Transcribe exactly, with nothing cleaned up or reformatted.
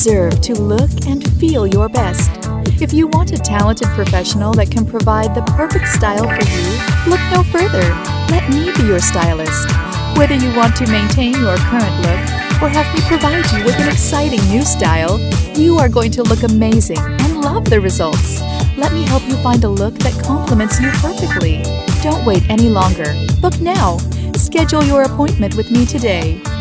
deserve to look and feel your best. If you want a talented professional that can provide the perfect style for you, look no further. Let me be your stylist. Whether you want to maintain your current look or have me provide you with an exciting new style, you are going to look amazing and love the results. Let me help you find a look that complements you perfectly. Don't wait any longer. Book now. Schedule your appointment with me today.